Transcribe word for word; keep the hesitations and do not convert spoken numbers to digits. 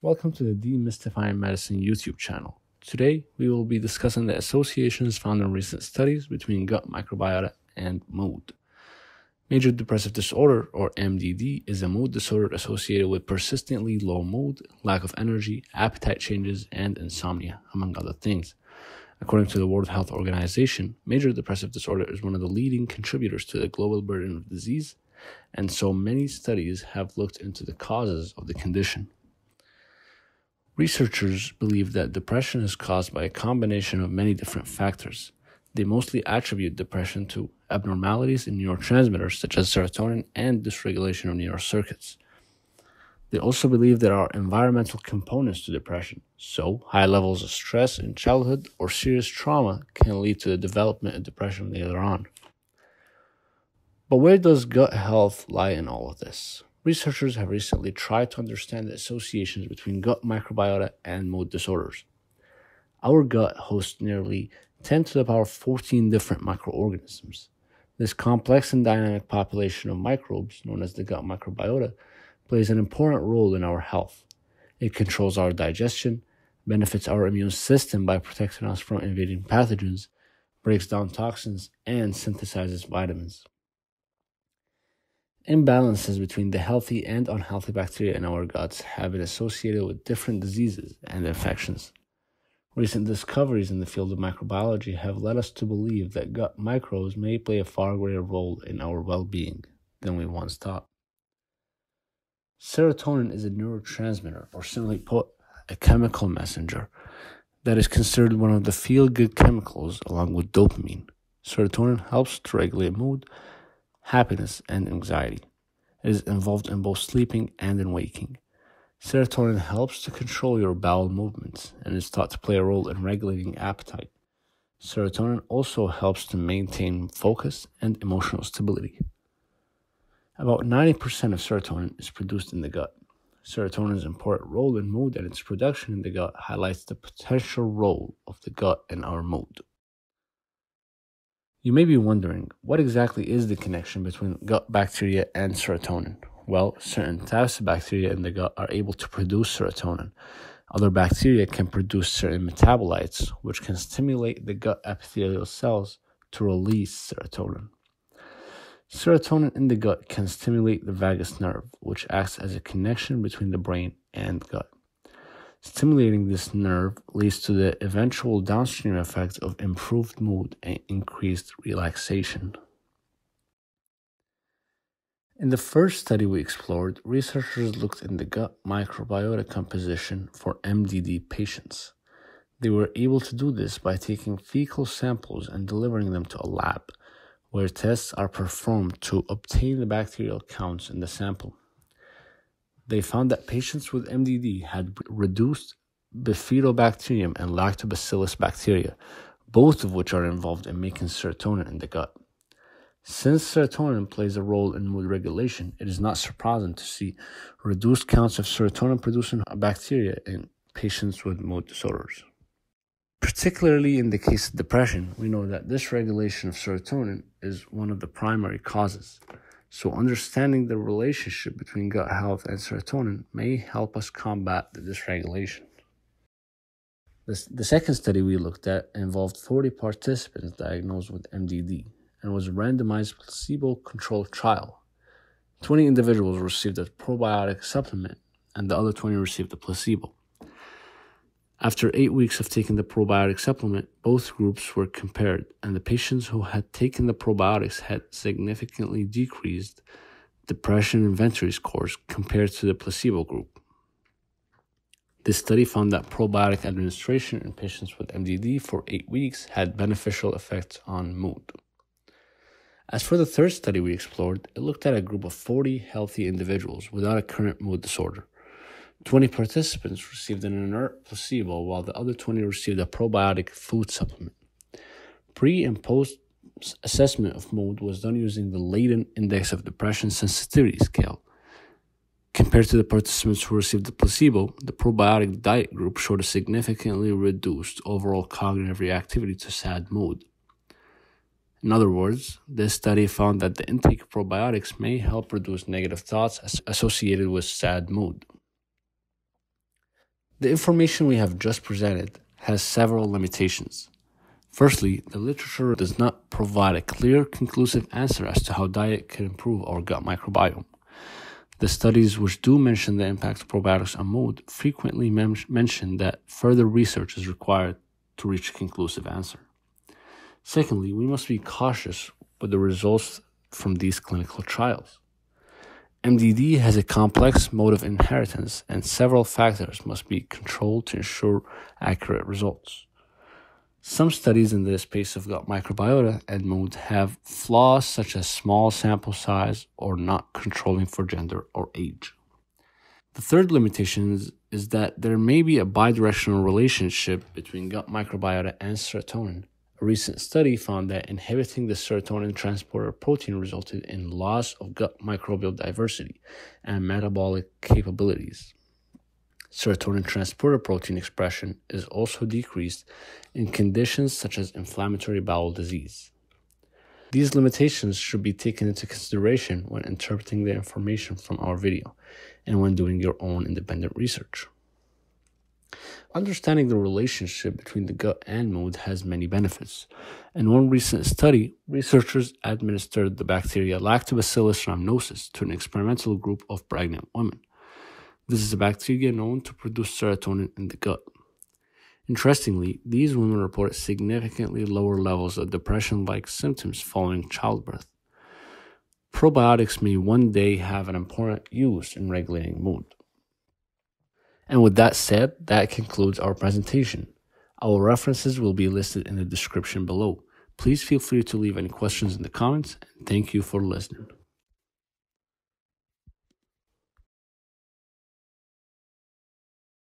Welcome to the Demystifying Medicine YouTube channel. Today, we will be discussing the associations found in recent studies between gut microbiota and mood. Major depressive disorder, or M D D, is a mood disorder associated with persistently low mood, lack of energy, appetite changes, and insomnia, among other things. According to the World Health Organization, major depressive disorder is one of the leading contributors to the global burden of disease, and so many studies have looked into the causes of the condition. Researchers believe that depression is caused by a combination of many different factors. They mostly attribute depression to abnormalities in neurotransmitters such as serotonin and dysregulation of neural circuits. They also believe there are environmental components to depression, so high levels of stress in childhood or serious trauma can lead to the development of depression later on. But where does gut health lie in all of this? Researchers have recently tried to understand the associations between gut microbiota and mood disorders. Our gut hosts nearly ten to the power fourteen different microorganisms. This complex and dynamic population of microbes, known as the gut microbiota, plays an important role in our health. It controls our digestion, benefits our immune system by protecting us from invading pathogens, breaks down toxins, and synthesizes vitamins. Imbalances between the healthy and unhealthy bacteria in our guts have been associated with different diseases and infections. Recent discoveries in the field of microbiology have led us to believe that gut microbes may play a far greater role in our well-being than we once thought. Serotonin is a neurotransmitter, or simply put, a chemical messenger, that is considered one of the feel-good chemicals along with dopamine. Serotonin helps to regulate mood, happiness, and anxiety. It is involved in both sleeping and in waking. Serotonin helps to control your bowel movements and is thought to play a role in regulating appetite. Serotonin also helps to maintain focus and emotional stability. About ninety percent of serotonin is produced in the gut. Serotonin's important role in mood and its production in the gut highlights the potential role of the gut in our mood. You may be wondering, what exactly is the connection between gut bacteria and serotonin? Well, certain types of bacteria in the gut are able to produce serotonin. Other bacteria can produce certain metabolites, which can stimulate the gut epithelial cells to release serotonin. Serotonin in the gut can stimulate the vagus nerve, which acts as a connection between the brain and gut. Stimulating this nerve leads to the eventual downstream effects of improved mood and increased relaxation. In the first study we explored, researchers looked in the gut microbiota composition for M D D patients. They were able to do this by taking fecal samples and delivering them to a lab, where tests are performed to obtain the bacterial counts in the sample. They found that patients with M D D had reduced bifidobacterium and lactobacillus bacteria, both of which are involved in making serotonin in the gut. Since serotonin plays a role in mood regulation, it is not surprising to see reduced counts of serotonin-producing bacteria in patients with mood disorders. Particularly in the case of depression, we know that dysregulation of serotonin is one of the primary causes. So understanding the relationship between gut health and serotonin may help us combat the dysregulation. This, the second study we looked at involved forty participants diagnosed with M D D and was a randomized placebo-controlled trial. twenty individuals received a probiotic supplement and the other twenty received a placebo. After eight weeks of taking the probiotic supplement, both groups were compared, and the patients who had taken the probiotics had significantly decreased depression inventory scores compared to the placebo group. This study found that probiotic administration in patients with M D D for eight weeks had beneficial effects on mood. As for the third study we explored, it looked at a group of forty healthy individuals without a current mood disorder. twenty participants received an inert placebo, while the other twenty received a probiotic food supplement. Pre- and post-assessment of mood was done using the Leiden Index of Depression Sensitivity Scale. Compared to the participants who received the placebo, the probiotic diet group showed a significantly reduced overall cognitive reactivity to sad mood. In other words, this study found that the intake of probiotics may help reduce negative thoughts associated with sad mood. The information we have just presented has several limitations. Firstly, the literature does not provide a clear, conclusive answer as to how diet can improve our gut microbiome. The studies which do mention the impact of probiotics on mood frequently men- mention that further research is required to reach a conclusive answer. Secondly, we must be cautious with the results from these clinical trials. M D D has a complex mode of inheritance, and several factors must be controlled to ensure accurate results. Some studies in the space of gut microbiota and mood have flaws such as small sample size or not controlling for gender or age. The third limitation is, is that there may be a bidirectional relationship between gut microbiota and serotonin. A recent study found that inhibiting the serotonin transporter protein resulted in loss of gut microbial diversity and metabolic capabilities. Serotonin transporter protein expression is also decreased in conditions such as inflammatory bowel disease. These limitations should be taken into consideration when interpreting the information from our video and when doing your own independent research. Understanding the relationship between the gut and mood has many benefits. In one recent study, researchers administered the bacteria Lactobacillus rhamnosus to an experimental group of pregnant women. This is a bacteria known to produce serotonin in the gut. Interestingly, these women reported significantly lower levels of depression-like symptoms following childbirth. Probiotics may one day have an important use in regulating mood. And with that said, that concludes our presentation. Our references will be listed in the description below. Please feel free to leave any questions in the comments, and thank you for listening.